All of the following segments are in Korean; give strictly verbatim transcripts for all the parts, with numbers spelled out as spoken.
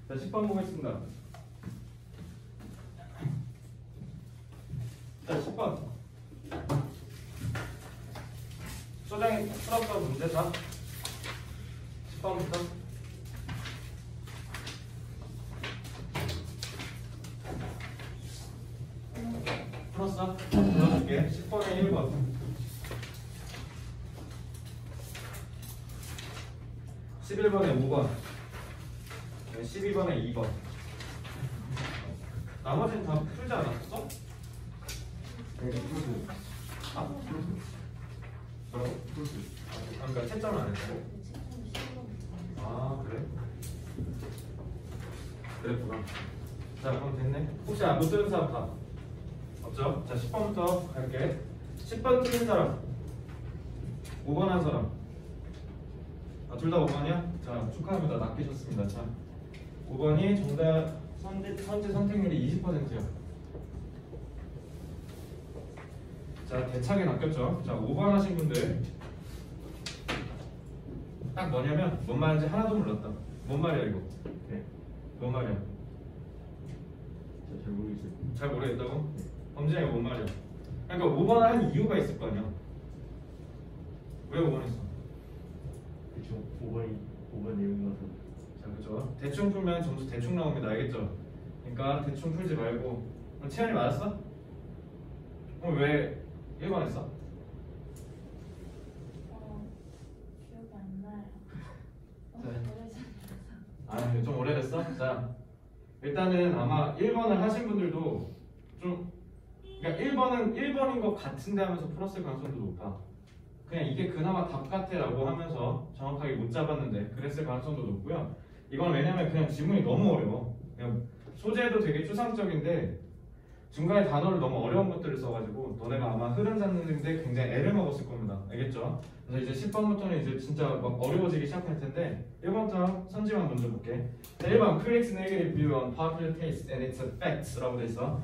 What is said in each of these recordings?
자, 십 번 보겠습니다. 자, 십 번. 소장이 풀었던 문제. 자, 십 번부터. 풀었어? 풀어줄게. 십 번에 일 번. 십일 번에 오 번. 십이 번에 이 번. 나머지는 다 풀지 않았어? 네, 풀수. 아, 풀수. 뭐라고? 풀수. 아, 그러니까 채점을 안 했다고? 아, 그래? 그랬구나. 자, 그럼 됐네. 혹시 안 못 들은 사람 다? 없죠? 자, 십 번부터 갈게. 십 번 틀린 사람. 오 번 한 사람. 아, 둘 다 오 번이야? 자, 축하합니다. 낚이셨습니다. 자, 오 번이 정답 선지, 선지 선택률이 이십 퍼센트요. 자, 대차게 낚였죠? 자, 오 번 하신 분들 딱 뭐냐면 뭔 말인지 하나도 몰랐다. 뭔 말이야 이거? 네. 뭔 말이야? 잘 모르겠어요. 잘 모르겠다고? 범진이가 뭔 말이야? 그러니까 오 번을 한 이유가 있을 거 아니야? 왜 오 번 했어? 그쵸. 오 번이 오 번 내용이라서. 자, 그죠? 대충 풀면 점수 대충 나옵니다. 알겠죠? 그러니까 대충 풀지 말고. 그럼 채연이 맞았어? 그럼 왜 일 번 했어? 어, 기억이 안 나요. 너무 네. 오래전이라서. 아, 좀 오래됐어? 자, 일단은 아마 일 번을 하신 분들도 좀, 그러니까 일 번은 일 번인 것 같은데 하면서 풀었을 가능성도 높아. 그냥 이게 그나마 답 같아 라고 하면서 정확하게 못 잡았는데 그랬을 가능성도 높고요. 이건 왜냐면 그냥 지문이 너무 어려워. 그냥 소재도 되게 추상적인데 중간에 단어를 너무 어려운 것들을 써가지고 너네가 아마 흐름 잡는데 굉장히 애를 먹었을 겁니다. 알겠죠? 그래서 이제 십 번부터는 이제 진짜 막 어려워지기 시작할 텐데 일 번부터 선지만 먼저 볼게. 자, 일 번 Critics negative view on popular taste and its effects 라고 돼 있어.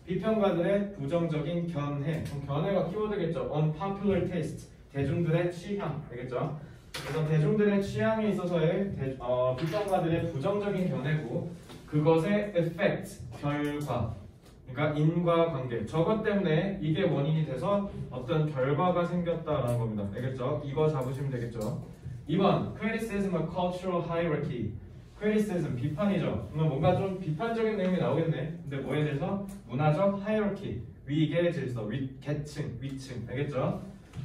비평가들의 부정적인 견해. 그럼 견해가 키워드겠죠. on popular taste. 대중들의 취향. 알겠죠? 그래서 대중들의 취향에 있어서의 대, 어, 비평가들의 부정적인 견해고 그것의 effect. 결과. 그러니까 인과관계. 저것 때문에 이게 원인이 돼서 어떤 결과가 생겼다라는 겁니다. 알겠죠? 이거 잡으시면 되겠죠? 이 번 criticism of cultural hierarchy. criticism 비판이죠. 그러면 뭔가 좀 비판적인 내용이 나오겠네. 근데 뭐에 대해서? 문화적 hierarchy. 위계 질서, 위, 계층, 위층. 알겠죠?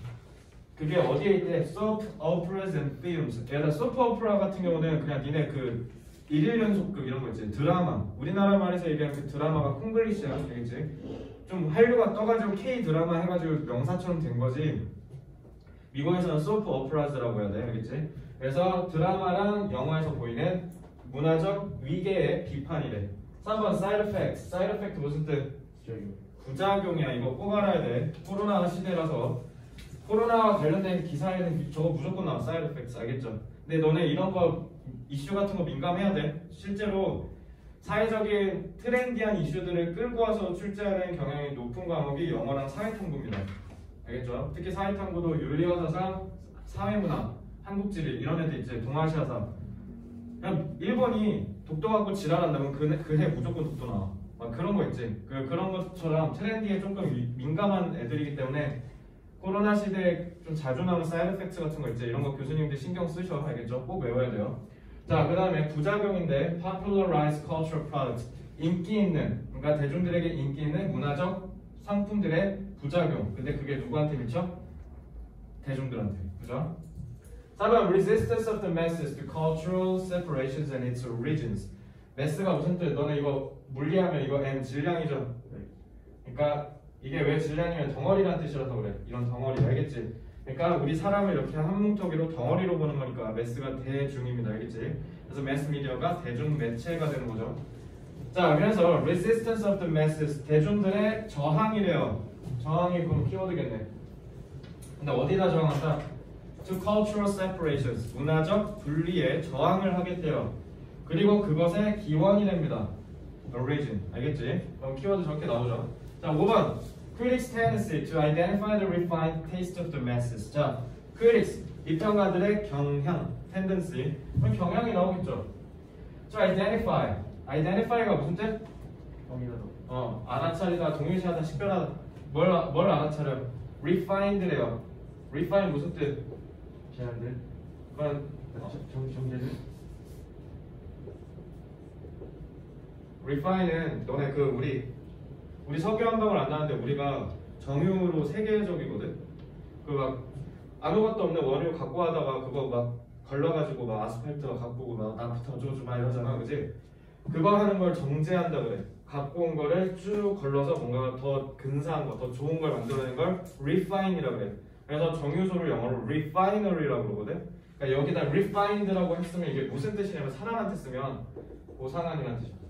그게 어디에 있대? soap operas and films. 얘가 soap opera 같은 경우는 그냥 니네 그 일일 연속극 이런 거 있지. 드라마. 우리나라 말에서 얘기하는 그 드라마가 콩글리시야. 알겠지? 좀 한류가 떠가지고 K 드라마 해가지고 명사처럼 된 거지. 미국에서는 soap operas라고 해야 돼. 알겠지? 그래서 드라마랑 영화에서 보이는 문화적 위계의 비판이래. 삼 번 side effects. side effect 무슨 뜻? 부작용. 부작용이야. 이거 꼭 알아야 돼. 코로나 시대라서 코로나와 관련된 기사에는 저거 무조건 나와. side effects. 알겠죠? 근데 너네 이런 거 이슈 같은 거 민감해야 돼. 실제로 사회적인 트렌디한 이슈들을 끌고 와서 출제하는 경향이 높은 과목이 영어랑 사회탐구입니다. 알겠죠? 특히 사회탐구도 윤리어사상, 사회문화, 한국지리 이런 애들 있지. 동아시아사. 그냥 일 번이 독도 갖고 지랄한다면 그해 그 무조건 독도 나와. 막 그런 거 있지. 그, 그런 것처럼 트렌디에 조금 미, 민감한 애들이기 때문에 코로나 시대에 좀 자주 나오는 사이드 이펙트 같은 거 있지. 이런 거 교수님들 신경 쓰셔. 알겠죠? 꼭 외워야 돼요. 자, 그 다음에 부작용인데 popularize cultural product. 인기 있는, 그러니까 대중들에게 인기 있는 문화적 상품들의 부작용. 근데 그게 누구한테 미쳐? 대중들한테. 그죠? 사 번 resistance of the masses to cultural separations and its origins. 매스가 무슨 뜻? 너네 이거 물리하면 이거 M 질량이죠? 그러니까 이게 왜 질량이면 덩어리란 뜻이라서 그래. 이런 덩어리 알겠지? 그러니까 우리 사람을 이렇게 한 뭉텅이로 덩어리로 보는 거니까 매스가 대중입니다. 알겠지? 그래서 매스 미디어가 대중 매체가 되는 거죠. 자, 그래서 resistance of the masses. 대중들의 저항이래요. 저항이 그럼 키워드겠네. 근데 어디다 저항한다? To cultural separations. 문화적 분리에 저항을 하겠대요. 그리고 그것의 기원이 됩니다. origin. 알겠지? 그럼 키워드 저렇게 나오죠. 자, 오 번 critics tendency to identify the refined taste of the masses. 자, critics 비평가들의 경향 tendency. 그럼 경향이 나오겠죠. 저 identify. identify가 무슨 뜻? 확인하다. 어, 알아차리다, 동일시하다, 식별하다. 뭘, 뭘 알아차려? refined래요. refine 무슨 뜻? 제한들. 그건 어. 정 정제들. refine은 너네 그 우리 우리 석유 한 방울 안 나는데 우리가 정유로 세계적이거든. 그 막 아무것도 없는 원유 갖고 하다가 그거 막 걸러가지고 막 아스팔트 막 갖고 오고 막 나프타 어쩌고저쩌고 막 이러잖아, 그지? 그거 하는 걸 정제한다 그래. 갖고 온 거를 쭉 걸러서 뭔가 더 근사한 거, 더 좋은 걸 만들어내는 걸 refine이라고 그래. 그래서 정유소를 영어로 refinery라고 그러거든. 그러니까 여기다 refined라고 했으면 이게 무슨 뜻이냐면 사람한테 쓰면 고상한이라는 뜻이야.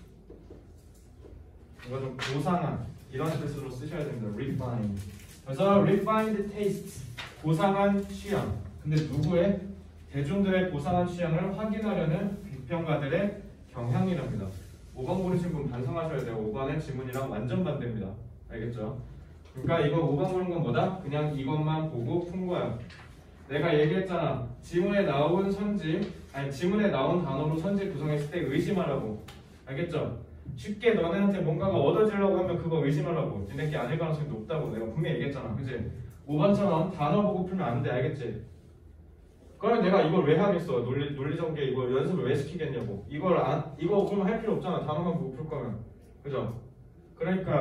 이거 좀 고상한 이런 뜻으로 쓰셔야 됩니다. refine. 그래서 refined taste, 고상한 취향. 근데 누구의? 대중들의 고상한 취향을 확인하려는 비평가들의 경향이랍니다. 오 번 고르신 분 반성하셔야 돼요. 오 번의 지문이랑 완전 반대입니다. 알겠죠? 그러니까 이거 오 번 고른 건 뭐다? 그냥 이것만 보고 푼 거야. 내가 얘기했잖아. 지문에 나온 선지, 아니 지문에 나온 단어로 선지 구성했을 때 의심하라고. 알겠죠? 쉽게 너네한테 뭔가가 얻어지려고 하면 그거 의심하라고. 니네끼 아닐 가능성이 높다고 내가 분명히 얘기했잖아. 그치? 오 번처럼 단어 보고 풀면 안 돼. 알겠지? 그럼 내가 이걸 왜 하겠어? 논리, 논리전개 이거 연습을 왜 시키겠냐고. 이걸 안, 이거 그러면 할 필요 없잖아. 단어만 보고 풀 거면. 그죠? 그러니까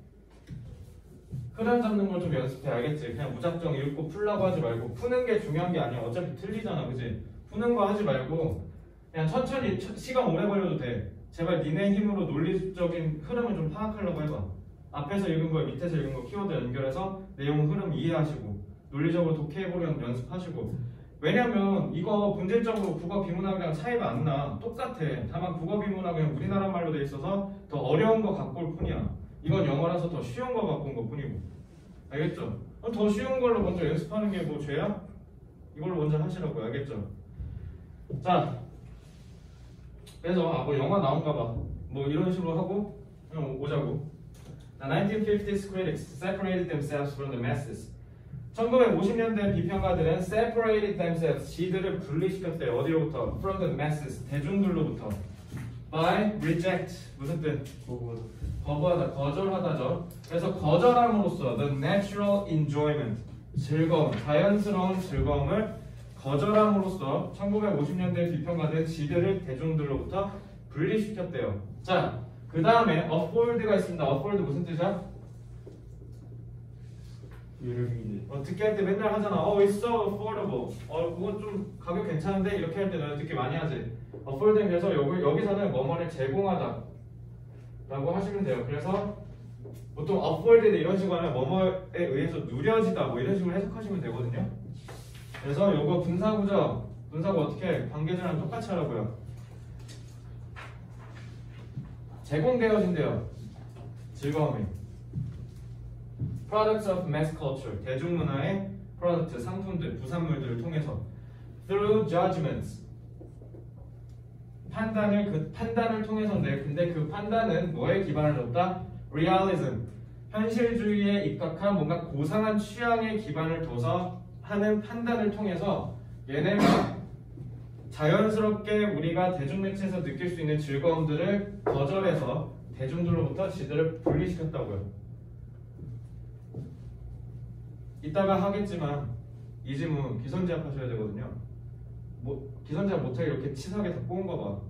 흐름 잡는 걸 좀 연습해. 알겠지? 그냥 무작정 읽고 풀라고 하지 말고. 푸는 게 중요한 게 아니야. 어차피 틀리잖아. 그치? 푸는 거 하지 말고 그냥 천천히 천, 시간 오래 걸려도 돼. 제발 니네 힘으로 논리적인 흐름을 좀 파악하려고 해봐. 앞에서 읽은 거 밑에서 읽은 거 키워드 연결해서 내용 흐름 이해하시고 논리적으로 독해해보려는 연습하시고. 왜냐면 이거 본질적으로 국어 비문학이랑 차이가 안 나. 똑같아. 다만 국어 비문학은 우리나라 말로 돼 있어서 더 어려운 거 갖고 올 뿐이야. 이건 영어라서 더 쉬운 거 갖고 온 것 뿐이고. 알겠죠? 더 쉬운 걸로 먼저 연습하는 게 뭐 죄야? 이걸로 먼저 하시라고. 알겠죠? 자, 그래서 아, 뭐 영화 나온가 봐. 뭐 이런 식으로 하고 그냥 오자고. The nineteen fifties critics separated themselves from the masses. 천구백오십 년대 비평가들은 separated themselves, 지들을 분리시켰대요. 어디로부터? From the masses, 대중들로부터. By reject, 무슨 뜻? 거부하다. 거부하다, 거절하다죠. 그래서 거절함으로써 the natural enjoyment, 즐거움, 자연스러운 즐거움을 거절함으로써 천구백오십 년대 비평가들은 지들을 대중들로부터 분리시켰대요. 자, 그 다음에 afford가 있습니다. afford 무슨 뜻이야? 유료비인데. 어, 듣기 할 때 맨날 하잖아. 어, it's so affordable. 어, 그거 좀 가격 괜찮은데? 이렇게 할 때 너는 듣기 많이 하지. afford는 그래서 여기, 여기서는 뭐뭐를 제공하다 라고 하시면 돼요. 그래서 보통 afforded 이런 식으로 하면 뭐뭐에 의해서 누려지다 뭐 이런 식으로 해석하시면 되거든요. 그래서 요거 분사구죠. 분사구 어떻게 해? 관계절랑 똑같이 하라고요. 제공되어진대요. 즐거움이. Products of mass culture, 대중문화의 프로덕트, 상품들, 부산물들을 통해서 through judgments, 판단을 그 판단을 통해서인데, 근데 그 판단은 뭐에 기반을 뒀다? realism, 현실주의에 입각한 뭔가 고상한 취향에 기반을 둬서 하는 판단을 통해서 얘네가 자연스럽게 우리가 대중매체에서 느낄 수 있는 즐거움들을 거절해서 대중들로부터 지들을 분리시켰다고요. 이따가 하겠지만 이 지문 기선제압 하셔야 되거든요. 뭐 기선제압 못하게 이렇게 치사하게 다 꼬은 거 봐.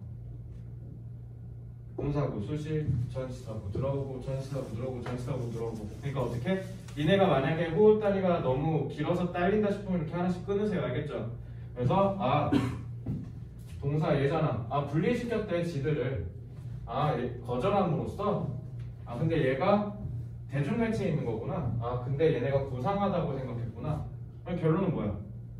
공사구, 수시, 전치사구 들어오고 전치사구 들어오고 전치사구 들어오고. 그러니까 어떻게? 니네가 만약에 호흡다리가 너무 길어서 딸린다 싶으면 이렇게 하나씩 끊으세요. 알겠죠? 그래서 아 동사 얘잖아. 아 분리시켰대 지들을. 아 얘, 거절함으로써. 아 근데 얘가 대중매체에 있는 거구나. 아 근데 얘네가 고상하다고 생각했구나. 그럼 결론은 뭐야?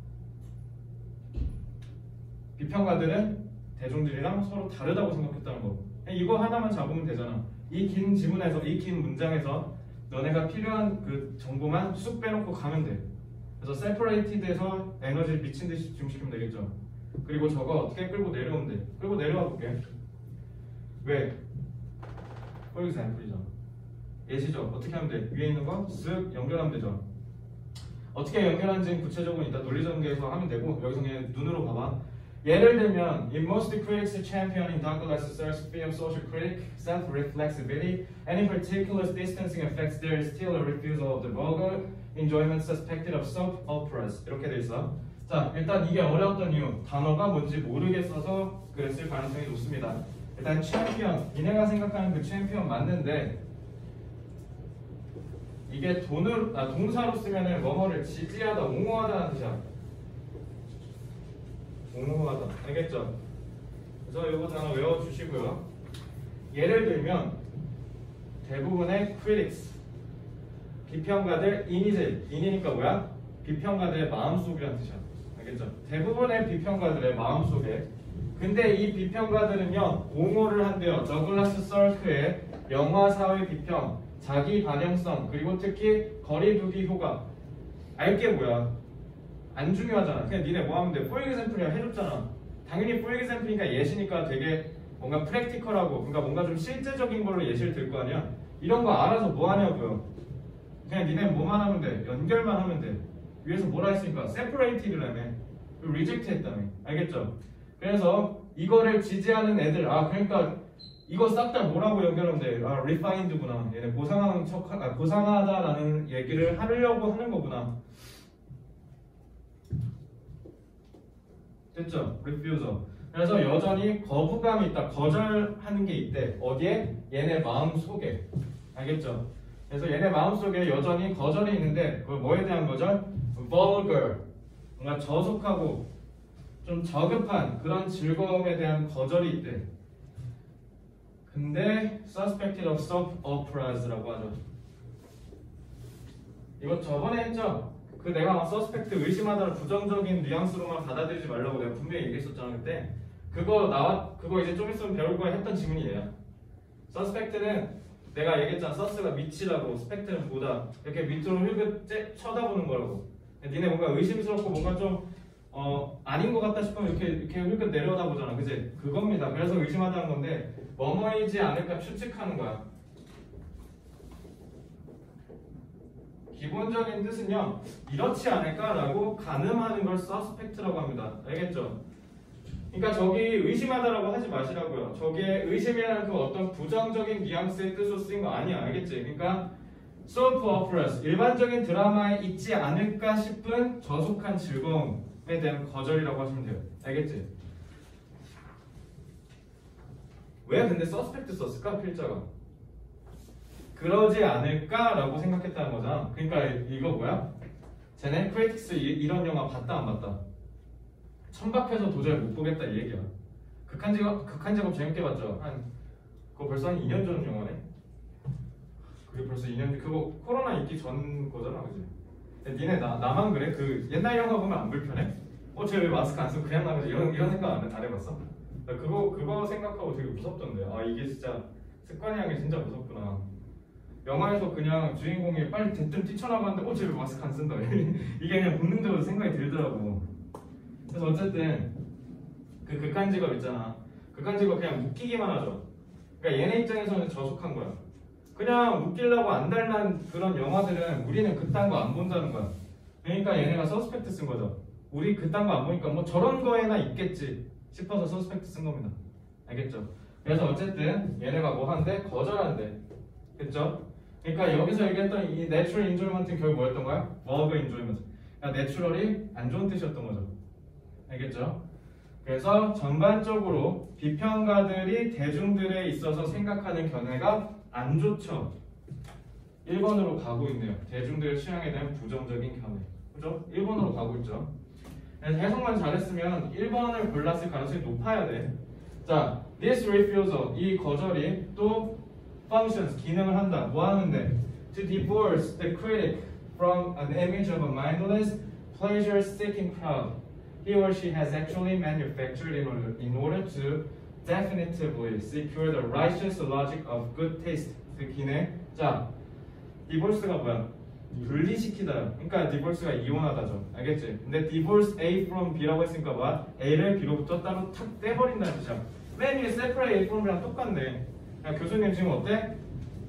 비평가들은 대중들이랑 서로 다르다고 생각했다는 거. 이거 하나만 잡으면 되잖아. 이 긴 지문에서, 이 긴 문장에서 너네가 필요한 그 정보만 쑥 빼놓고 가면 돼. 그래서 separated에서 에너지를 미친 듯이 집중시키면 되겠죠. 그리고 저거 어떻게 끌고 내려오면 돼. 끌고 내려와 볼게. 왜? for example이잖아. 예시죠. 어떻게 하면 돼? 위에 있는 거 쓱 연결하면 되죠. 어떻게 연결하는지는 구체적으로 이따 논리전개에서 하면 되고, 여기서 그냥 눈으로 봐봐. 예를 들면 in most critics championing Douglas Search's theme of social critic, self-reflexivity, and in particular distancing effects, there is still a refusal of the vulgar enjoyment suspected of soap operas. 이렇게 돼 있어. 자, 일단 이게 어려웠던 이유, 단어가 뭔지 모르겠어서 그랬을 가능성이 높습니다. 일단 챔피언, 니네가 생각하는 그 챔피언 맞는데 이게 돈을, 아, 동사로 쓰면은 뭐뭐를 지지하다, 옹호하다는 뜻이야. 옹호하다, 알겠죠? 그래서 이거 단어 외워주시고요. 예를 들면 대부분의 critics, 비평가들, 인이들, 인이니까 뭐야? 비평가들의 마음속이라는 뜻이야. 알겠죠? 대부분의 비평가들의 마음속에. 근데 이 비평가들은요 옹호를 한대요. 더글라스 서크의 영화 사회 비평, 자기 반영성, 그리고 특히 거리두기 효과. 알게 뭐야? 안 중요하잖아. 그냥 니네 뭐 하면 돼? for example이야 해줬잖아. 당연히 for example이니까 예시니까 되게 뭔가 프랙티컬하고, 그러니까 뭔가 좀 실제적인 걸로 예시를 들 거 아니야. 이런 거 알아서 뭐 하냐고요. 그냥 니네 뭐만 하면 돼. 연결만 하면 돼. 위에서 뭐라 했으니까 separated라며, reject 했다며. 알겠죠? 그래서 이거를 지지하는 애들, 아 그러니까 이거 싹 다 뭐라고 연결하면 돼? 아 refined구나. 얘네 고상한 척, 아, 고상하다라는 얘기를 하려고 하는 거구나. 됐죠? refusal. 그래서 여전히 거부감이 있다, 거절하는 게 있대. 어디에? 얘네 마음 속에. 알겠죠? 그래서 얘네 마음 속에 여전히 거절이 있는데, 그걸 뭐에 대한 거절? vulgar. 뭔가 저속하고 좀 저급한 그런 즐거움에 대한 거절이 있대. 근데 suspected of soap operas라고 하죠. 이거 저번에 했죠? 그 내가 막 suspect 의심하다를 부정적인 뉘앙스로만 받아들이지 말라고 내가 분명히 얘기했었잖아 그때. 그거 나와 그거 이제 좀 있으면 배울 거야 했던 질문이 얘야. suspect는 내가 얘기했잖아. sus가 밑이라고, spect는 보다. 이렇게 밑으로 흙을 쳐다보는 거라고. 니네 뭔가 의심스럽고 뭔가 좀 어, 아닌 것 같다 싶으면 이렇게 이렇게 흙을 내려다보잖아, 그지? 그겁니다. 그래서 의심하다는 건데 뭐뭐이지 않을까 추측하는 거야. 기본적인 뜻은요, 이렇지 않을까라고 가늠하는 걸 suspect라고 합니다. 알겠죠? 그러니까 저기 의심하다라고 하지 마시라고요. 저기에 의심이라는 그 어떤 부정적인 뉘앙스의 뜻으로 쓰인 거 아니야, 알겠지? 그러니까 soap operas, 일반적인 드라마에 있지 않을까 싶은 저속한 즐거움에 대한 거절이라고 하시면 돼요. 알겠지? 왜 근데 suspect 썼을까? 필자가 그러지 않을까라고 생각했다는 거잖아. 그러니까 이거 뭐야? 쟤네 크리틱스 이런 영화 봤다 안 봤다? 천박해서 도저히 못 보겠다 이 얘기야. 극한 직업, 극한 직업 재밌게 봤죠? 한 그거 벌써 한 이 년 전 영화네? 그게 벌써 이 년 전, 그거 코로나 있기 전 거잖아, 그지? 니네 나, 나만 그래? 그 옛날 영화 보면 안 불편해? 어, 쟤 왜 마스크 안 쓰고 그냥 나가지? 이런, 이런 생각 안, 안 해봤어? 나 그거, 그거 생각하고 되게 무섭던데. 아, 이게 진짜 습관이란 게 진짜 무섭구나. 영화에서 그냥 주인공이 빨리 대뜸 뛰쳐나가는데 어, 쟤 왜 마스크 안 쓴다? 이게 그냥 본능적으로 생각이 들더라고. 그래서 어쨌든 그 극한 직업 있잖아. 극한 직업 그냥 웃기기만 하죠. 그러니까 얘네 입장에서는 저속한 거야. 그냥 웃기려고 안달난 그런 영화들은 우리는 그딴 거 안 본다는 거야. 그러니까 얘네가 서스펙트 쓴 거죠. 우리 그딴 거 안 보니까 뭐 저런 거에나 있겠지 싶어서 서스펙트 쓴 겁니다. 알겠죠? 그래서 어쨌든 얘네가 뭐 한대? 거절한대. 됐죠? 그러니까 여기서 얘기했던 이 내추럴 인조이먼트는 결국 뭐였던 거야? vulgar 인조이먼트. 그러니까 내추럴이 안 좋은 뜻이었던 거죠. 알겠죠? 그래서 전반적으로 비평가들이 대중들에 있어서 생각하는 견해가 안 좋죠. 일 번으로 가고 있네요. 대중들의 취향에 대한 부정적인 견해. 그죠? 일 번으로 가고 있죠. 그래서 해석만 잘했으면 일 번을 골랐을 가능성이 높아야 돼. 자, this refusal, 이 거절이 또 functions, 기능을 한다. 뭐 하는데? To divorce the critic from an image of a mindless, pleasure-seeking crowd he or she has actually manufactured in order, in order to definitively secure the righteous logic of good taste. 그 기능. 자, divorce가 뭐야? 분리시키다. 그러니까 divorce가 이혼하다죠. 알겠지? 근데 divorce A from B라고 했으니까 뭐야? A를 B로부터 따로 탁 떼버린다는 뜻이야. 맨 위에 separate A from B랑 똑같네. 그냥 교수님 지금 어때?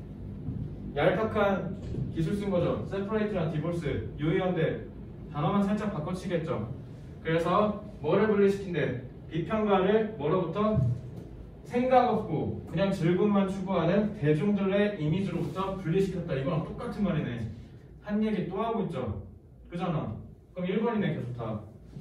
얄팍한 기술 쓴 거죠. separate랑 divorce 유의어인데 단어만 살짝 바꿔치겠죠. 그래서 뭐를 분리시킨대? 비평가를 뭐로부터 생각 없고 그냥 즐거움만 추구하는 대중들의 이미지로부터 분리시켰다. 이거랑 똑같은 말이네. 한 얘기 또 하고 있죠. 그잖아. 그럼 일 번이네 계속 다.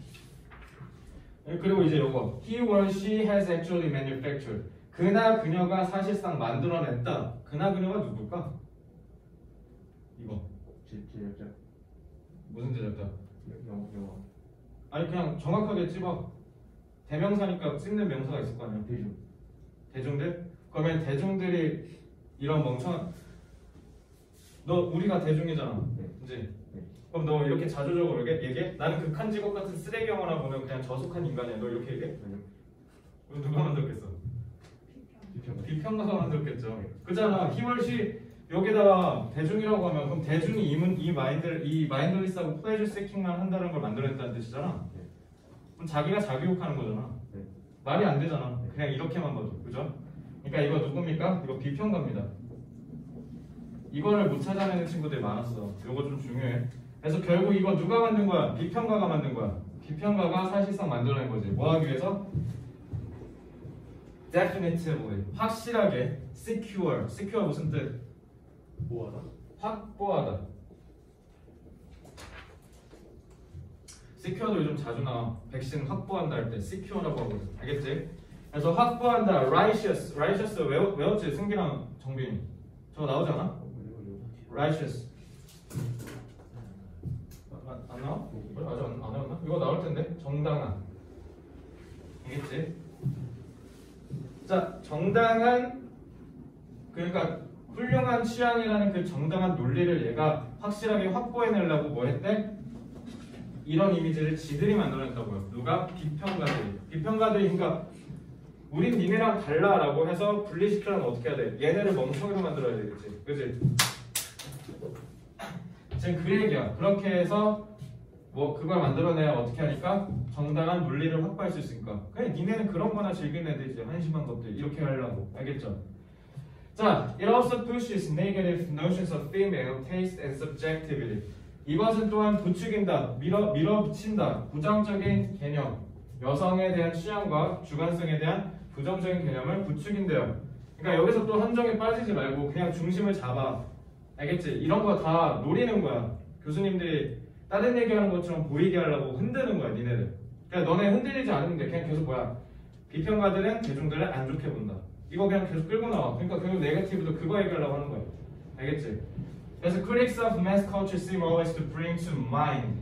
그리고 이제 요거 He or she has actually manufactured. 그나 그녀가 사실상 만들어냈다. 그나 그녀가 누굴까? 이거 제 제작자 무슨 제작자? 영어 영어 아니 그냥 정확하게 찝어. 대명사니까 찝는 명사가 있을 거 아니야. 대중 대중들? 그러면 대중들이 이런 멍청 너 우리가 대중이잖아. 네. 그지? 네. 그럼 너 이렇게 자조적으로 얘기해? 얘기해? 나는 극한 직업 같은 쓰레기 영화나 보면 그냥 저속한 인간이야. 너 이렇게 얘기해? 아니요 그럼 누가 만들었겠어? 비평 비평가가 만들었겠죠. 그잖아. 히월시 여기다가 대중이라고 하면 그럼 대중이 이, 문, 이 마인드 이 마인드리스하고 플레이저 세킹만 한다는 걸 만들어냈다는 뜻이잖아. 네. 그럼 자기가 자기 욕하는 거잖아. 네. 말이 안 되잖아. 그냥 이렇게만 봐도. 그죠? 그러니까 이거 누굽니까? 이거 비평가입니다. 이거를 못 찾아내는 친구들이 많았어. 이거 좀 중요해. 그래서 결국 이거 누가 만든 거야? 비평가가 만든 거야. 비평가가 사실상 만들어낸 거지. 뭐 하기 위해서? definitively, 확실하게, secure, secure 무슨 뜻? 뭐하다 확보하다. secure도 요즘 자주 나와. 백신 확보한다 할 때 secure라고 하거든. 알겠지? 그래서 확보한다, righteous, righteous 외웠, 외웠지? 승기랑 정빈이. 저거 나오지 않아? righteous. 안, 안 나와? 왜 아직 안, 안 나왔나? 이거 나올 텐데. 정당한. 알겠지? 자, 정당한 그러니까 훌륭한 취향이라는 그 정당한 논리를 얘가 확실하게 확보해내려고 뭐 했대? 이런 이미지를 지들이 만들어냈다고요. 누가? 비평가들이. 비평가들이 그러니까 우린 니네랑 달라라고 해서 분리시키려면 어떻게 해야 돼? 얘네를 멍청이로 만들어야 되겠지. 그지? 지금 그 얘기야. 그렇게 해서 뭐 그걸 만들어내야 어떻게 하니까 정당한 논리를 확보할 수 있으니까. 그냥 니네는 그런 거나 즐기는 애들이지. 한심한 것들 이렇게 하려고. 알겠죠? 자, it also pushes negative notions of female taste and subjectivity. 이것은 또한 부추긴다, 밀어, 밀어붙인다, 부정적인 개념, 여성에 대한 취향과 주관성에 대한 부정적인 개념을 부추긴대요. 그러니까 여기서 또 함정에 빠지지 말고 그냥 중심을 잡아. 알겠지? 이런 거 다 노리는 거야. 교수님들이 다른 얘기하는 것처럼 보이게 하려고 흔드는 거야, 니네들. 그러니까 너네 흔들리지 않는데 그냥 계속 뭐야? 비평가들은 대중들을 안 좋게 본다. 이거 그냥 계속 끌고 나와. 그러니까 결국 네거티브도 그거 얘기하려고 하는 거야. 알겠지? 그래서 critics of mass culture seem always to bring to mind.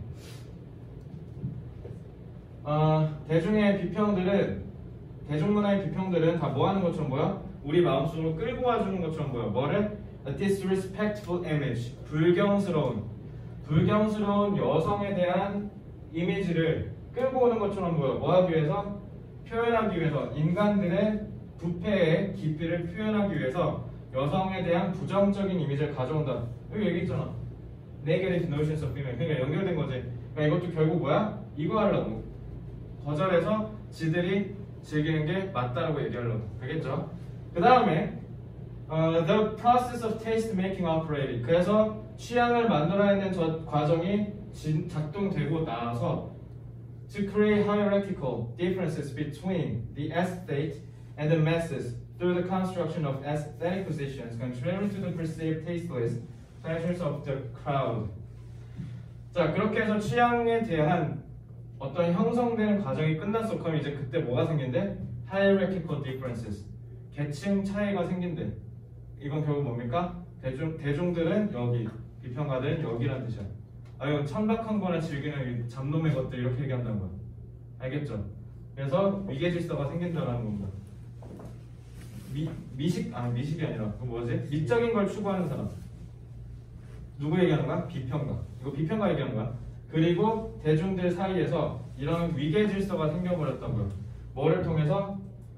어, 대중의 비평들은 대중문화의 비평들은 다 뭐 하는 것처럼 뭐야? 우리 마음속으로 끌고 와주는 것처럼 뭐야? 뭐를? A disrespectful image. 불경스러운 불경스러운 여성에 대한 이미지를 끌고 오는 것처럼 보여. 뭐 하기 위해서? 표현하기 위해서. 인간들의 부패의 깊이를 표현하기 위해서 여성에 대한 부정적인 이미지를 가져온다. 여기 얘기했잖아. Negative notions of female. 그러니까 연결된 거지. 그러니까 이것도 결국 뭐야? 이거 하려고. 거절해서 지들이 즐기는 게 맞다라고 얘기하려고. 알겠죠? 그 다음에 uh, the process of taste making operated. 그래서 취향을 만들어내는 저 과정이 진, 작동되고 나서 to create hierarchical differences between the aesthete and the masses through the construction of aesthetic positions contrary to the perceived tasteless pleasures of the crowd. 자, 그렇게 해서 취향에 대한 어떤 형성되는 과정이 끝났어. 그럼 이제 그때 뭐가 생긴대? hierarchical differences. 계층 차이가 생긴대. 이건 결국 뭡니까? 대중, 대중들은 여기, 비평가들은 여기란 뜻이야. 아, 이거 천박한 거나 즐기는 잡놈의 것들 이렇게 얘기한다는 거야. 알겠죠? 그래서 위계질서가 생긴다는 겁니다. 미, 미식, 아 미식이 아니라 그 뭐지? 미적인 걸 추구하는 사람. 누구 얘기하는 거야? 비평가. 이거 비평가 얘기하는 거야. 그리고 대중들 사이에서 이런 위계질서가 생겨버렸다고요. 뭐를 통해서?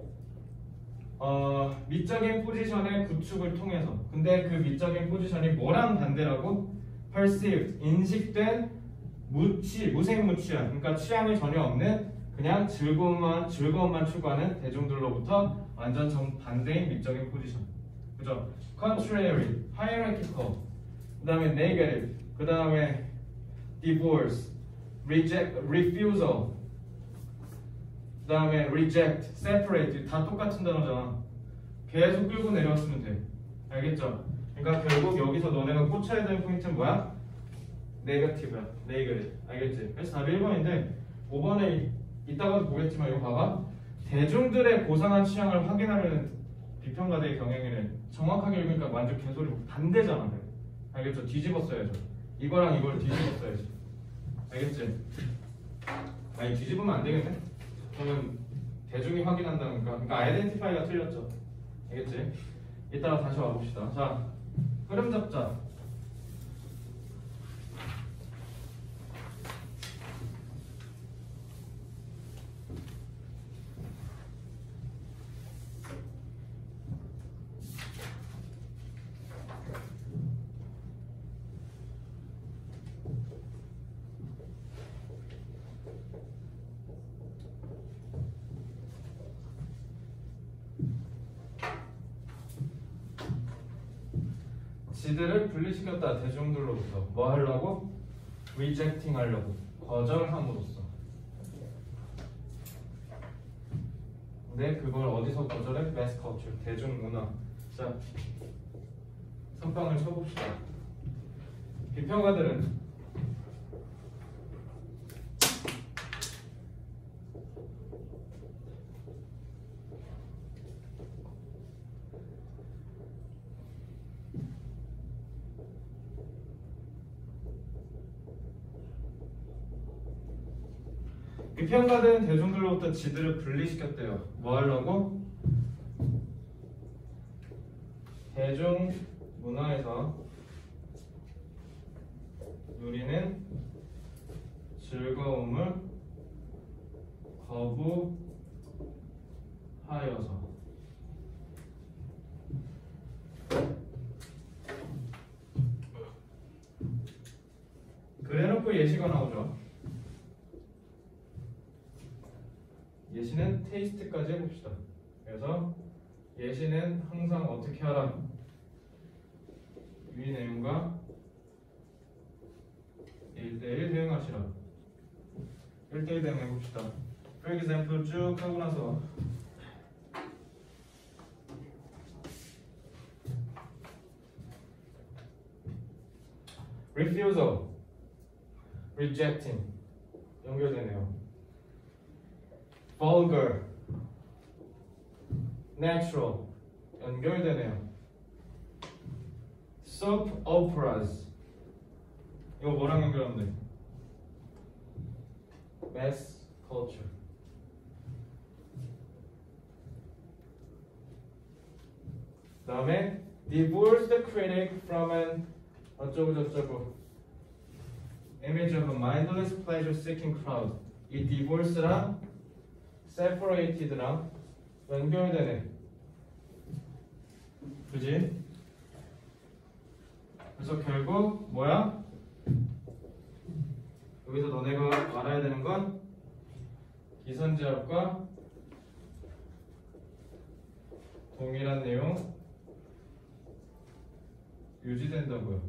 어, 미적인 포지션의 구축을 통해서. 근데 그 미적인 포지션이 뭐랑 반대라고? perceived, 인식된 무취, 무색무취한, 그러니까 취향이 전혀 없는 그냥 즐거움만, 즐거움만 추구하는 대중들로부터 완전 정반대인 미적인 포지션. 그죠? contrary, hierarchical, 그 다음에 negative, 그 다음에 divorce, reject, refusal, 그 다음에 reject, separate 다 똑같은 단어잖아. 계속 끌고 내려왔으면 돼. 알겠죠? 그러니까 결국 여기서 너네가 꽂혀야 되는 포인트는 뭐야? 네거티브야. 네거티브. 알겠지? 그래서 답이 일 번인데 오 번에 이따가도 보겠지만 이거 봐봐. 대중들의 고상한 취향을 확인하려는 비평가대의 경향에는 정확하게 읽으니까 완전 개소리 반대잖아. 그래. 알겠죠? 뒤집어 써야죠. 이거랑 이걸 뒤집어 써야지. 알겠지? 아니 뒤집으면 안 되겠네? 그러면 대중이 확인한다니까. 그러니까 아이덴티파이가 틀렸죠. 알겠지? 이따가 다시 와봅시다. 자, 흐름 잡자. 지들을 분리시켰다. 대중들로부터 뭐 하려고? rejecting 하려고, 거절함으로써. 근데 그걸 어디서 거절해? mass culture, 대중문화. 자, 선빵을 쳐봅시다. 비평가들은 비평가된 대중들로부터 지들을 분리시켰대요. 뭐 하려고? 대중 문화에서 누리는 즐거움을 거부하여서. 그래놓고 예시가 나오죠. 예시는 테이스트까지 해봅시다. 그래서 예시는 항상 어떻게 하라? 위 내용과 일 대일 대응하시라. 일 대일 대응 해봅시다. For example 쭉 하고 나서 refusal, rejecting 연결되네요. vulgar, natural 연결되네요. soap operas 이거 뭐랑 연결하면 돼? mass culture. 그 다음에 divorce the critic from an 어쩌고 저쩌고 image of a mindless pleasure-seeking crowd. 이 divorce랑 separated랑 연결되네. 그지? 그래서 결국 뭐야? 여기서 너네가 알아야 되는 건 기선제압과 동일한 내용 유지된다고요.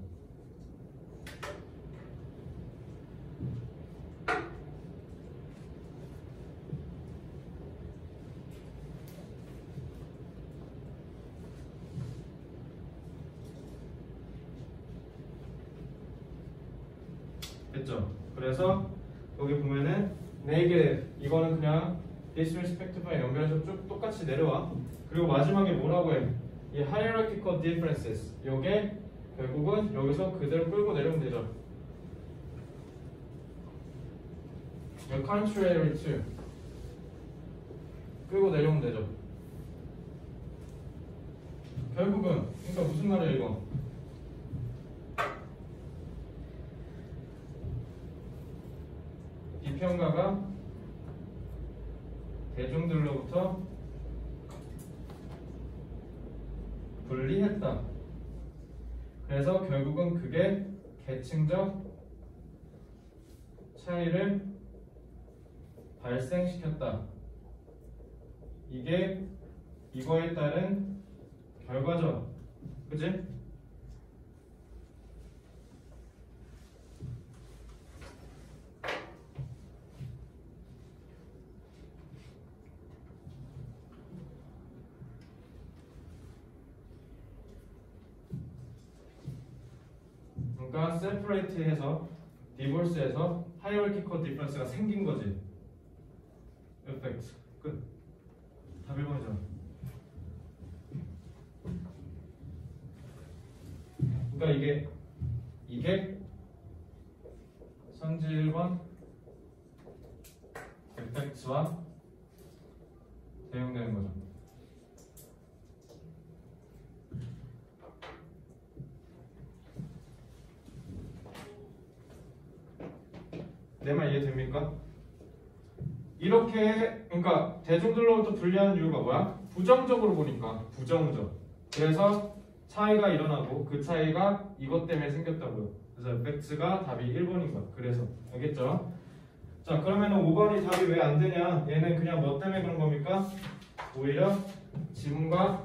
됐죠? 그래서 여기 보면은 네 개 이거는 그냥 disrespectful에 연결해서 쭉 똑같이 내려와. 그리고 마지막에 뭐라고 해? 이 hierarchical differences 요게 결국은 여기서 그대로 끌고 내려오면 되죠. contrary to 끌고 내려오면 되죠. 결국은 그러니까 무슨 말이야 이거? 비평가가 대중들로부터 분리했다. 그래서 결국은 그게 계층적 차이를 발생시켰다. 이게 이거에 따른 결과죠. 그치? 뭐가 separate해서 divorce해서 hierarchical difference가 생긴 거지. effect 끝. 답 일 번이잖아. 그러니까 이게 이게 선지 일 번 effects와 대응되는 거죠. 내 말 이해됩니까? 이렇게 그러니까 대중들로부터 분리하는 이유가 뭐야? 부정적으로 보니까 부정적. 그래서 차이가 일어나고 그 차이가 이것 때문에 생겼다고요. 그래서 effects가 답이 일 번인 거야. 그래서 알겠죠? 자 그러면 오 번이 답이 왜 안 되냐? 얘는 그냥 뭐 때문에 그런 겁니까? 오히려 지문과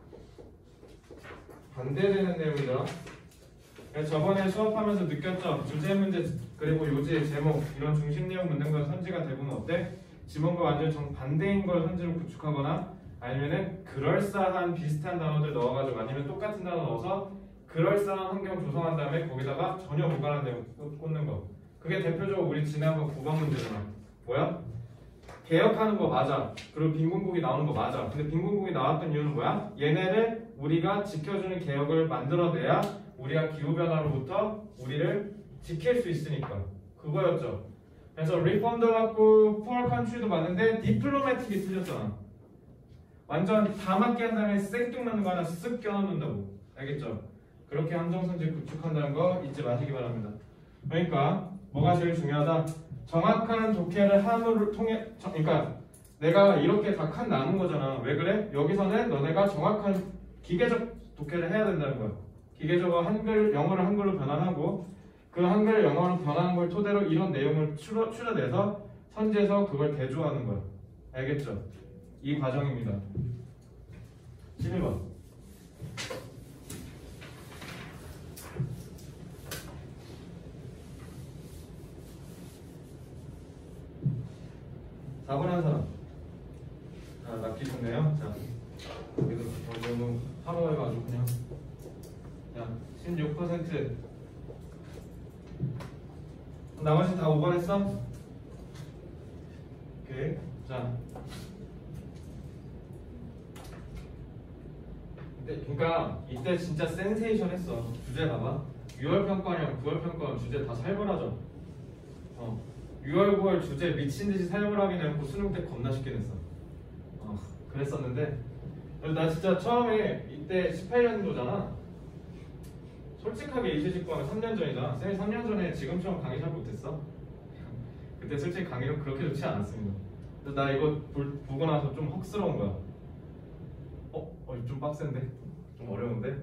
반대되는 내용이다. 그래서 저번에 수업하면서 느꼈죠? 주제 문제 그리고 요지의 제목 이런 중심 내용 묻는 건 선지가 대부분 어때? 지문과 완전 정반대인 걸 선지로 구축하거나 아니면은 그럴싸한 비슷한 단어들 넣어가지고 아니면 똑같은 단어 넣어서 그럴싸한 환경 조성한 다음에 거기다가 전혀 무관한 내용 꽂는 거. 그게 대표적으로 우리 지난번 구 번 문제잖아. 뭐야? 개혁하는 거 맞아. 그리고 빈곤국이 나오는 거 맞아. 근데 빈곤국이 나왔던 이유는 뭐야? 얘네를 우리가 지켜주는 개혁을 만들어내야 우리가 기후변화로부터 우리를 지킬 수 있으니까. 그거였죠. 그래서 reform도 맞고 poor country도 맞는데 diplomatic이 틀렸잖아. 완전 다 맞게 한 다음에 생뚱맞는 거 하나 쓱 껴넣는다고. 알겠죠? 그렇게 함정선지 구축한다는 거 잊지 마시기 바랍니다. 그러니까 뭐가 제일 중요하다? 정확한 독해를 함을 통해 저, 그러니까 내가 이렇게 다 칸 나눈 거잖아. 왜 그래? 여기서는 너네가 정확한 기계적 독해를 해야 된다는 거야. 기계적으로 한글, 영어를 한글로 변환하고 그 한글, 영어로 변하는 걸 토대로 이런 내용을 추려, 추려내서 선지에서 그걸 대조하는 거야. 알겠죠? 이 과정입니다. 십일 번. 사 번 한 사람. 아, 납기 좋네요. 자, 여기도 너무 하루 해가지고 그냥. 자, 십육 퍼센트. 나머지 다 오 번 했어? 오케이. 자. 이때, 그러니까 이때 진짜 센세이션 했어. 주제 봐봐. 유월 평가랑 구월 평가 주제 다 살벌하죠. 어. 유월, 구월 주제 미친 듯이 살벌하게 내놓고 수능 때 겁나 쉽게 냈어. 어. 그랬었는데. 나 진짜 처음에 이때 십팔 년도잖아. 솔직하게 이시직구 하면 삼 년 전이잖아. 쌤이 삼 년 전에 지금처럼 강의 잘 못했어. 그때 솔직히 강의가 그렇게 좋지 않았습니다. 그래서 나 이거 볼, 보고 나서 좀 헉스러운 거야. 어? 어, 좀 빡센데? 좀 어려운데?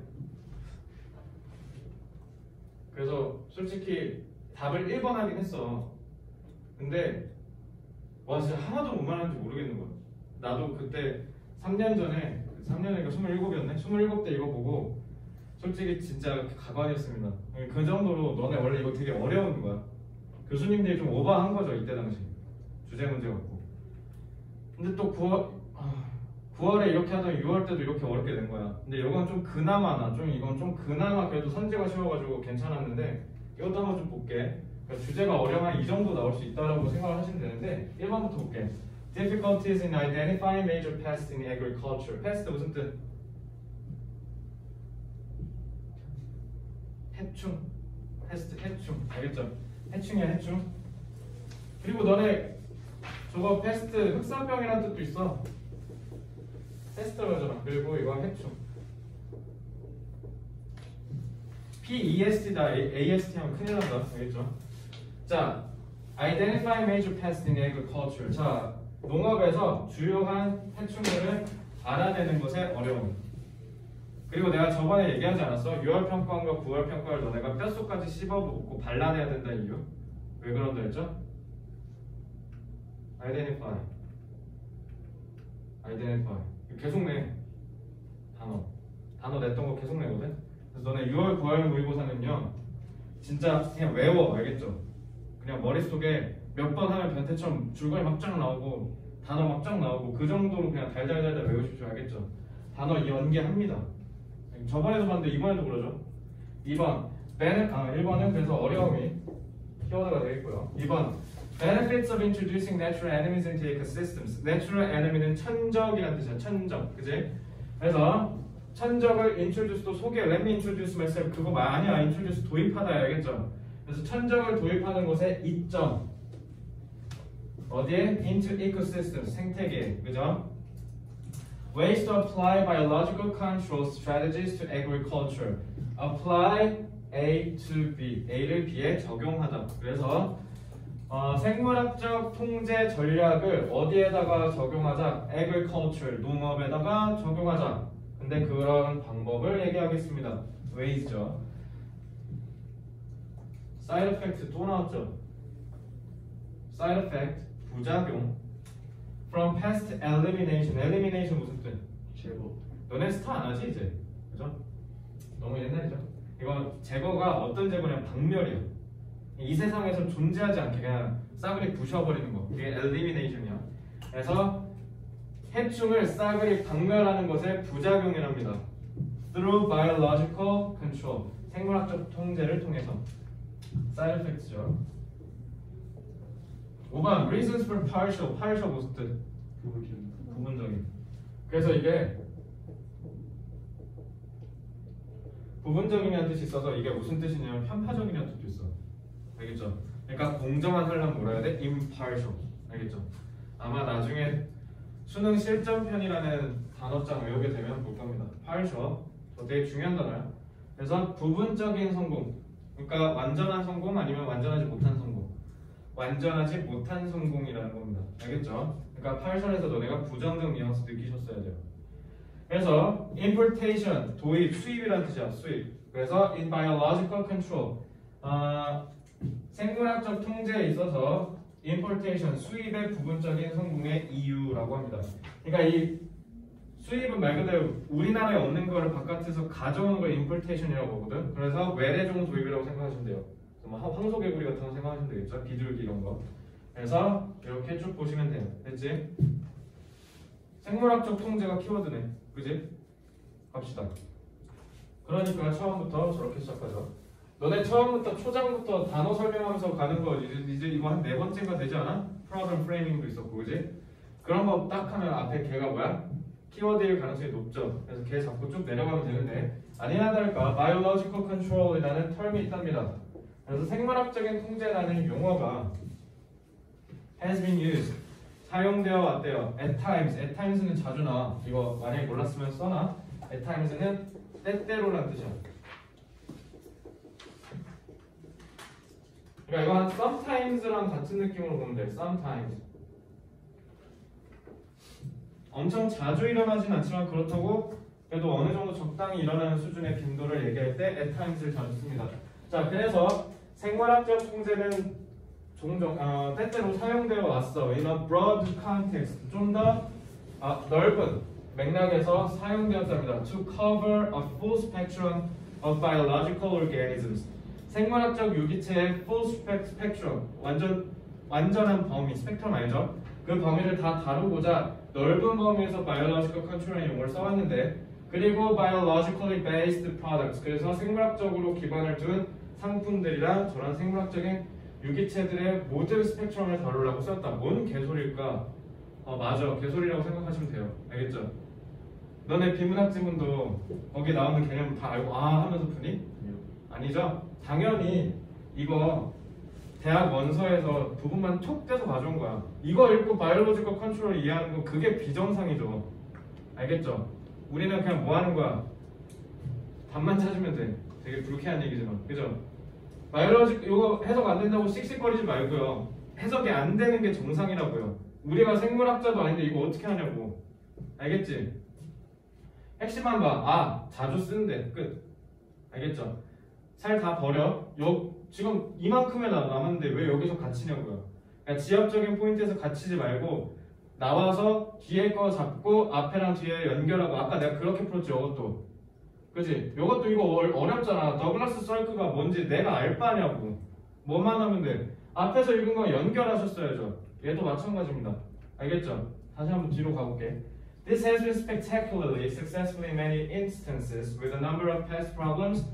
그래서 솔직히 답을 일 번 하긴 했어. 근데 와 진짜 하나도 못 말하는지 모르겠는 거야. 나도 그때 삼 년 전에 삼 년이니까 스물일곱이었네? 스물일곱 때 이거 보고 솔직히 진짜 가관이었습니다. 그 정도로 너네 원래 이거 되게 어려운 거야. 교수님들이 좀 오버한 거죠 이때 당시 주제 문제 갖고. 근데 또 구월 아, 구월에 이렇게 하더니 유월 때도 이렇게 어렵게 된 거야. 근데 이건 좀 그나마 나 좀 이건 좀 그나마 그래도 선지가 쉬워가지고 괜찮았는데 이것도 한번 좀 볼게. 그러니까 주제가 어려면 이 정도 나올 수 있다라고 생각을 하시면 되는데 일 번부터 볼게. Difficulties in identifying major pests in agriculture. pest 무슨 뜻? 해충. pest 해충. 알겠죠? 해충이야 해충. 그리고 너네 저거 pest 흑사병이라는 뜻도 있어. pest라고 하잖아. 그리고 이거 해충. P-E-S-T다. A-S-T 하면 큰일 난다. 알겠죠? 자, Identify major pests in agriculture. 자, 농업에서 주요한 해충들을 알아내는 것에 어려움. 그리고 내가 저번에 얘기하지 않았어? 유월 평가원과 구월 평가를 너네가 뼛속까지 씹어먹고 발라내야 된다는 이유? 왜 그런다 했죠? Identify. Identify. 계속 내. 단어. 단어 냈던 거 계속 내거든? 그래서 너네 유월, 구월 모의고사는요 진짜 그냥 외워. 알겠죠? 그냥 머릿속에 몇 번 하면 변태처럼 줄거리 막 쫙 나오고 단어 막 쫙 나오고 그 정도로 그냥 달달달달 외우십시오. 알겠죠? 단어 연계합니다. 저번에도 봤는데 이번에도 그러죠. 이 번 베네, 아, 일 번은 그래서 어려움이 키워드가 되겠고요. 이 번 Benefits of introducing natural enemies into ecosystems. Natural enemy는 천적이라는 뜻이야. 천적, 그지? 그래서 천적을 introduce도 소개, let me introduce myself 그거 말 아니야. introduce 도입하다 알겠죠? 그래서 천적을 도입하는 곳에 이점 어디에? into ecosystems 생태계, 그죠? Ways to apply biological control strategies to agriculture. Apply A to B, A를 B에 적용하다. 그래서 어, 생물학적 통제 전략을 어디에다가 적용하자? agriculture, 농업에다가 적용하자. 근데 그런 방법을 얘기하겠습니다. ways죠. side effect 또 나왔죠. side effect, 부작용. from pest elimination, elimination 무슨 뜻? 제거. 너네 스타 안 하지 이제? 그죠? 너무 옛날이죠. 이거 제거가 어떤 제거냐면 박멸이야. 이 세상에서 존재하지 않게 그냥 싸그리 부셔버리는 거. 이게 elimination이야. 그래서 해충을 싸그리 박멸하는 것에 부작용이랍니다. Through biological control. 생물학적 통제를 통해서. Side effects죠. 오 번 reasons for partial. partial 무슨 뜻? 부분적인. 부분적인. 그래서 이게 부분적이라는 뜻이 있어서 이게 무슨 뜻이냐면 편파적이라는 뜻도 있어. 알겠죠? 그러니까 공정한 하려면 뭐라 해야 돼? impartial. 알겠죠? 아마 나중에 수능 실전편이라는 단어장 외우게 되면 볼 겁니다. partial. 저 되게 중요한 단어야. 그래서 부분적인 성공. 그러니까 완전한 성공 아니면 완전하지 못한 성공. 완전하지 못한 성공이라는 겁니다. 알겠죠? 그러니까 partial에서 너네가 부정적 뉘앙스 느끼셨어야 돼요. 그래서 importation, 도입, 수입이라는 뜻이야. 수입. 그래서 in biological control, 어, 생물학적 통제에 있어서 importation, 수입의 부분적인 성공의 이유라고 합니다. 그러니까 이 수입은 말 그대로 우리나라에 없는 거를 바깥에서 가져오는 걸 importation이라고 보거든. 그래서 외래종 도입이라고 생각하시면 돼요. 뭐 황소개구리 같은 거 생각하시면 되겠죠. 비둘기 이런 거. 그래서 이렇게 쭉 보시면 돼요. 됐지? 생물학적 통제가 키워드네. 그지? 갑시다. 그러니까 처음부터 저렇게 시작하죠. 너네 처음부터 초장부터 단어 설명하면서 가는 거 이제, 이제 이거 한 네 번째가 되지 않아? 프로블럼 프레이밍도 있었고, 그지? 그런 거 딱 하면 앞에 걔가 뭐야? 키워드일 가능성이 높죠. 그래서 걔 잡고 쭉 내려가면 되는데 아니나 다를까 biological control이라는 텀이 있답니다. 그래서 생물학적인 통제라는 용어가 has been used, 사용되어 왔대요. at times, at times는 자주 나와. 이거 만약에 몰랐으면 써놔. at times는 때때로라는 뜻이야. 그러니까 이거 한 sometimes랑 같은 느낌으로 보면 돼. sometimes. 엄청 자주 일어나진 않지만 그렇다고 그래도 어느 정도 적당히 일어나는 수준의 빈도를 얘기할 때 at times를 자주 씁니다. 자, 그래서 생물학적 통제는 종종 어, 때때로 사용되어 왔어. In a broad context, 좀 더 아, 넓은 맥락에서 사용되었답니다. To cover a full spectrum of biological organisms. 생물학적 유기체의 full spectrum, 완전 완전한 범위, 스펙트럼 알죠? 그 범위를 다 다루고자 넓은 범위에서 biological control의 용어를 써왔는데, 그리고 biologically based products, 그래서 생물학적으로 기반을 둔 상품들이랑 저런 생물학적인 유기체들의 모든 스펙트럼을 다루려고 썼다. 뭔 개소리일까? 어 맞아, 개소리라고 생각하시면 돼요. 알겠죠? 너네 비문학 지문도 거기 나오는 개념 다 알고 아 하면서 푸니? 아니죠? 당연히 이거 대학 원서에서 부분만 톡 떼서 가져온 거야. 이거 읽고 바이올로지컬 컨트롤을 이해하는 거 그게 비정상이죠. 알겠죠? 우리는 그냥 뭐 하는 거야? 답만 찾으면 돼. 되게 불쾌한 얘기지만, 그죠? 바이올로지 이거 해석 안 된다고 씩씩거리지 말고요. 해석이 안 되는 게 정상이라고요. 우리가 생물학자도 아닌데 이거 어떻게 하냐고. 알겠지? 핵심만 봐. 아, 자주 쓰는데 끝. 알겠죠? 살 다 버려. 요 지금 이만큼에 나 남았는데 왜 여기서 갇히냐고요. 그러니까 지압적인 포인트에서 갇히지 말고 나와서 뒤에 거 잡고 앞에랑 뒤에 연결하고. 아까 내가 그렇게 풀었지 이것도. 그지? 이것도 이거 어렵잖아. 더글라스 썰크가 뭔지 내가 알 바냐고. 뭐만 하면 돼. 앞에서 읽은 거 연결하셨어야죠. 얘도 마찬가지입니다. 알겠죠? 다시 한번 뒤로 가볼게. This has been spectacularly successful in many instances with a number of past problems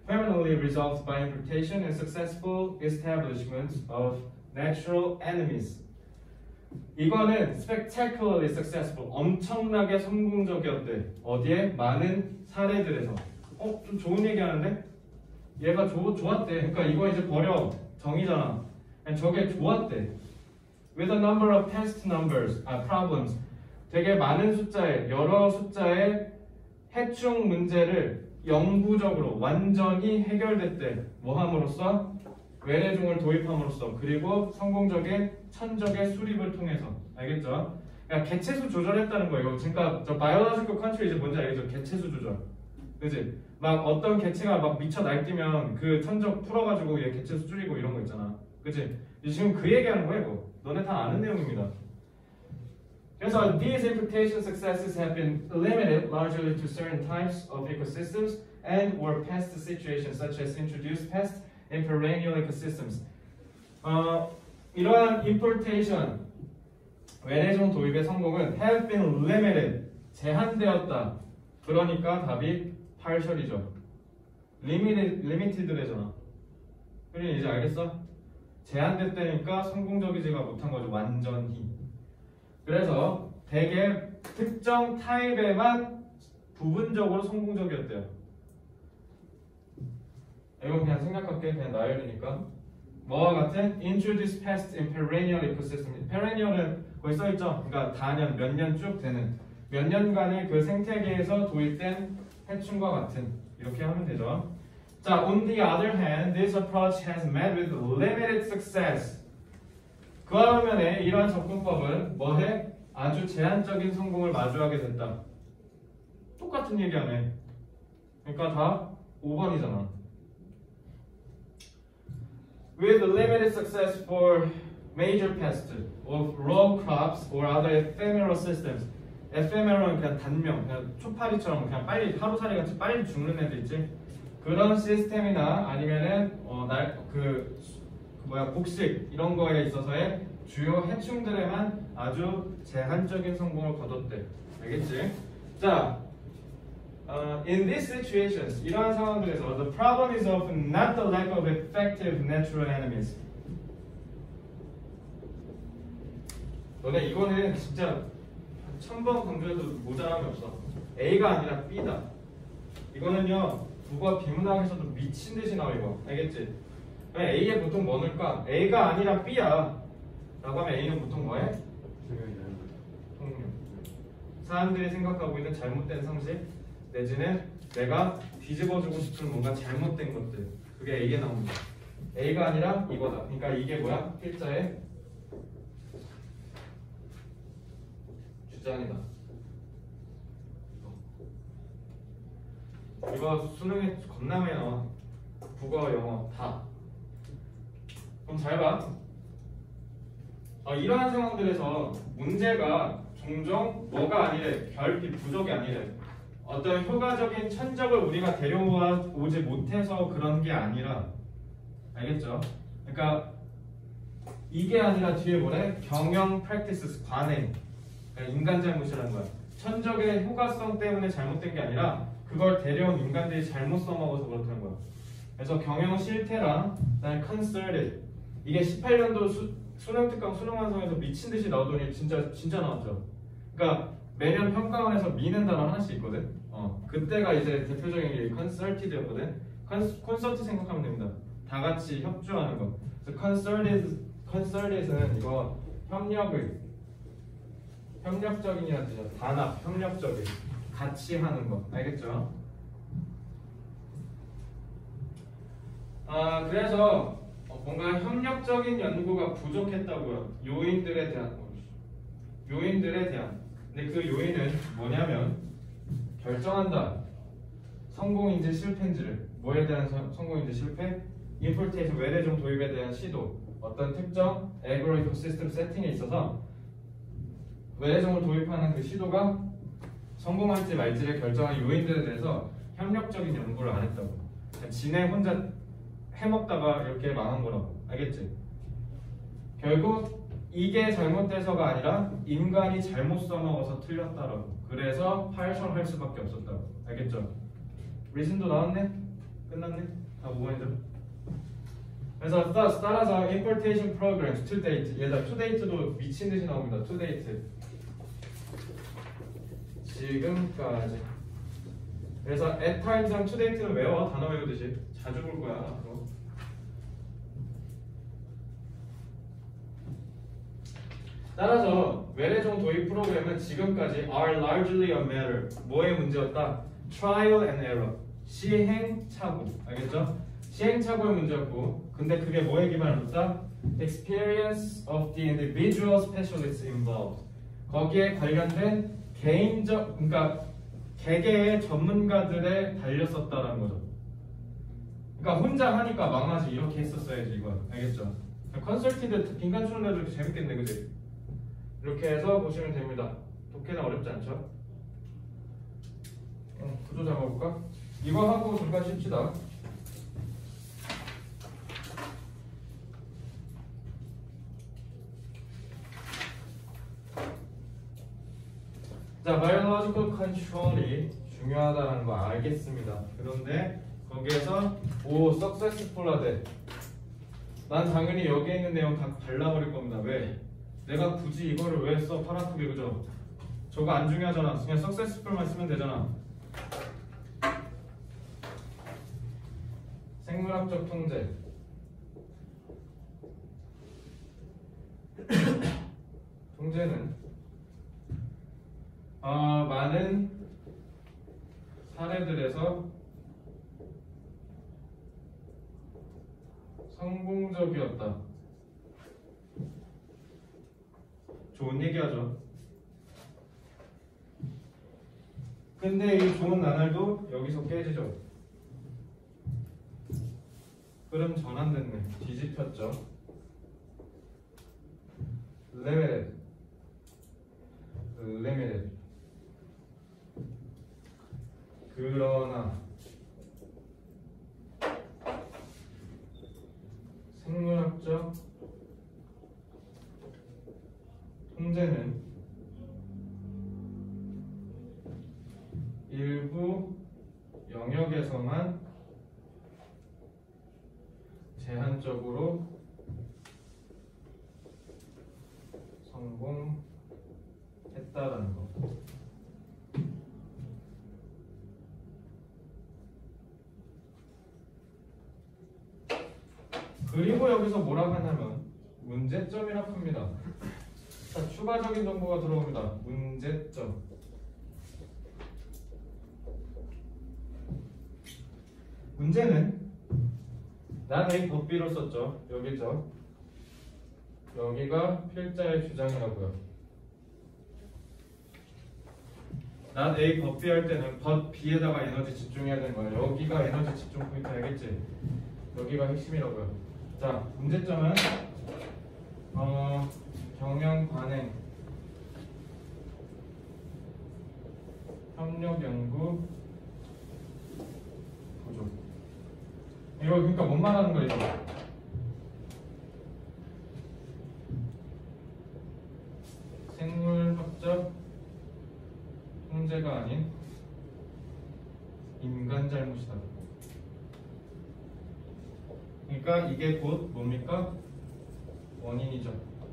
permanently resolved by importation and successful establishment of natural enemies. 이거는 spectacularly successful, 엄청나게 성공적이었대. 어디에? 많은 사례들에서. 어? 좀 좋은 얘기 하는데? 얘가 조, 좋았대. 그러니까 이거 이제 버려. 정의잖아. 저게 좋았대. With a number of past numbers, 아, problems. 되게 많은 숫자의, 여러 숫자의 해충 문제를 영구적으로 완전히 해결됐대. 뭐 함으로써? 외래종을 도입함으로써. 그리고 성공적인 천적의 수립을 통해서. 알겠죠? 그러니까 개체수 조절했다는 거예요. 그러니까 저 biological control 이제 뭔지 알겠죠? 개체수 조절. 그지? 막 어떤 개체가 막 미쳐 날뛰면 그 천적 풀어가지고 얘 개체수 줄이고 이런 거 있잖아. 그치? 지금 그 얘기하는 거예요. 이거. 너네 다 아는 내용입니다. 그래서 these importation successes have been limited largely to certain types of ecosystems and or pest situations such as introduced pests in perennial ecosystems. 어, 이러한 importation 외래종 도입의 성공은 have been limited 제한되었다. 그러니까 답이 partial이죠. limited limited래잖아. 그러니 이제 알겠어? 제한됐다니까 성공적이지가 못한 거죠. 완전히. 그래서 대개 특정 타입에만 부분적으로 성공적이었대요. 이건 그냥 생각할게. 그냥 나열이니까. 뭐와 같은 introduce pest in perennial ecosystem. perennial은 거기 써있죠. 그러니까 다년 몇 년 쭉 되는 몇 년간의 그 생태계에서 도입된 해충과 같은 이렇게 하면 되죠. 자, on the other hand, this approach has met with limited success. 그와 반면에 이러한 접근법은 뭐해? 아주 제한적인 성공을 마주하게 됐다. 똑같은 얘기하네. 그러니까 다 오 번이잖아. With limited success for major pests of row crops or other ephemeral systems. ephemeral은 그냥 단명, 그냥 초파리처럼 그냥 빨리 하루살이 같이 빨리 죽는 애들 있지. 그런 시스템이나 아니면은 어, 날, 그, 그 뭐야 곡식 이런 거에 있어서의 주요 해충들에만 아주 제한적인 성공을 거뒀대. 알겠지? 자, uh, in these situations 이러한 상황들에서 the problem is often not the lack of effective natural enemies. 너네 이거는 진짜 천 번 강조해도 모자람이 없어. A가 아니라 B다. 이거는요 국어 비문학에서도 미친 듯이 나와 이거. 알겠지? A에 보통 뭐 넣을까? A가 아니라 B야 라고 하면 A는 보통 뭐해? 통용. 사람들이 생각하고 있는 잘못된 상식 내지는 내가 뒤집어주고 싶은 뭔가 잘못된 것들 그게 A에 나옵니다. A가 아니라 이거다. 그러니까 이게 뭐야? 필자의 주장이다. 이거 수능에 겁나 많이 나와. 국어, 영어 다. 그럼 잘 봐. 어, 이러한 상황들에서 문제가 종종 뭐가 아니래. 결핍, 부족이 아니래. 어떤 효과적인 천적을 우리가 데려오지 못해서 그런 게 아니라 알겠죠? 그러니까 이게 아니라 뒤에 뭐래? 경영 practices, 관행. 그러니까 인간 잘못이라는 거야. 천적의 효과성 때문에 잘못된 게 아니라 그걸 데려온 인간들이 잘못 써먹어서 그렇다는 거야. 그래서 경영 실태랑 그다음에 concerted 이게 십팔 년도 수, 수능 특강 수능 완성에서 미친 듯이 나오더니 진짜 진짜 나왔죠. 그러니까 매년 평가원에서 미는 단어 하나씩 있거든. 어 그때가 이제 대표적인 게 concerted였거든. 콘서트 생각하면 됩니다. 다 같이 협조하는 거. 그래서 concerted concerted는 이거 협력을 협력적인이라는 뜻이야. 단합, 협력적인. 같이 하는 거. 알겠죠? 아, 그래서 뭔가 협력적인 연구가 부족했다고요. 요인들에 대한 요인들에 대한. 근데 그 요인은 뭐냐면 결정한다. 성공인지 실패인지를. 뭐에 대한 서, 성공인지 실패? importation 외래종 도입에 대한 시도. 어떤 특정 에그로 이코시스템 세팅에 있어서 외래종을 도입하는 그 시도가 성공할지 말지를 결정하는 요인들에 대해서 협력적인 연구를 안 했다고. 그냥 지네 혼자 해먹다가 이렇게 망한 거라고. 알겠지? 결국 이게 잘못돼서가 아니라 인간이 잘못 써먹어서 틀렸다라고. 그래서 파일션 할 수밖에 없었다고. 알겠죠? 리즌도 나왔네? 끝났네? 다 오 번이죠. 그래서 thus, 따라서 importation programs to date 얘다 to date도 미친 듯이 나옵니다. to date 지금까지. 그래서 at times랑 to date는 외워. 단어 외우듯이 자주 볼 거야 앞으로. 따라서 외래종 도입 프로그램은 지금까지 are largely a matter 뭐의 문제였다? trial and error 시행착오. 알겠죠? 시행착오의 문제였고, 근데 그게 뭐에 기반했다? experience of the individual specialists involved 거기에 관련된 개인적, 그러니까 개개의 전문가들에 달렸었다라는 거죠. 그러니까 혼자 하니까 망하지 이렇게 했었어야지 이건. 알겠죠? 컨설티드 빈칸 추론해도 재밌겠네, 그지? 이렇게 해서 보시면 됩니다. 독해는 어렵지 않죠? 어, 구조 잡아볼까? 이거 하고 잠깐 쉽시다. 자, biological control이 중요하다는 거 알겠습니다. 그런데 거기에서 오, successful하대. 난 당연히 여기에 있는 내용 다 발라버릴 겁니다. 왜? 내가 굳이 이거를 왜 써? 팔 아프게, 그죠? 저거 안 중요하잖아. 그냥 successful만 쓰면 되잖아. 생물학적 통제. 통제는 어, 많은 사례들에서 성공적이었다. 좋은 얘기하죠. 근데 이 좋은 나날도 여기서 깨지죠. 흐름 전환됐네. 뒤집혔죠. limited, limited. 그러나 생물학적 통제는 일부 영역에서만 제한적으로 성공했다라는 거. 그리고 여기서 뭐라고 하냐면 문제점이라고 합니다. 자, 추가적인 정보가 들어옵니다. 문제점. 문제는 난 A 법비로 썼죠. 여기죠. 여기가 필자의 주장이라고요. 난 A 법비 할 때는 but B에다가 에너지 집중해야 되는 거예요. 여기가 에너지 집중 포인트 알겠지? 여기가 핵심이라고요. 자, 문제점은 어, 경영 관행, 협력 연구 구조. 이거 그러니까 뭔 말하는 거예요? 이거? 생물학적 통제가 아닌 인간 잘못이다. 그러니까 이게 곧 뭡니까? 원인이죠.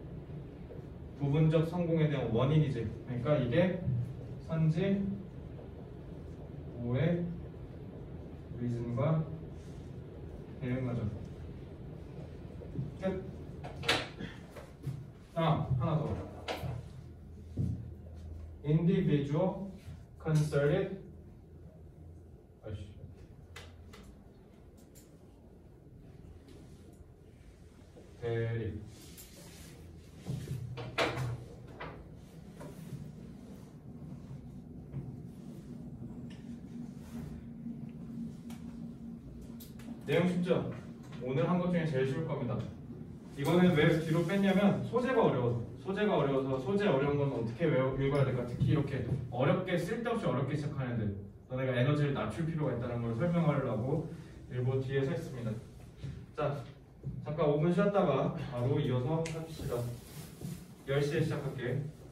부분적 성공에 대한 원인이지. 그러니까 이게 선지 오의 리즌과 대응하죠. 끝. 아, 하나 더. individual concerted 아이씨. 대립. 내용 쉽죠? 오늘 한 것 중에 제일 쉬울 겁니다. 이거는 왜 뒤로 뺐냐면 소재가 어려워서. 소재가 어려워서 소재 어려운 건 어떻게 외워, 읽어야 될까? 특히 이렇게 어렵게 쓸데없이 어렵게 시작하는 애들. 너네가 에너지를 낮출 필요가 있다는 걸 설명하려고 일부 뒤에 서 있습니다. 자, 잠깐 오 분 쉬었다가 바로 이어서 합시다. 열 시에 시작할게.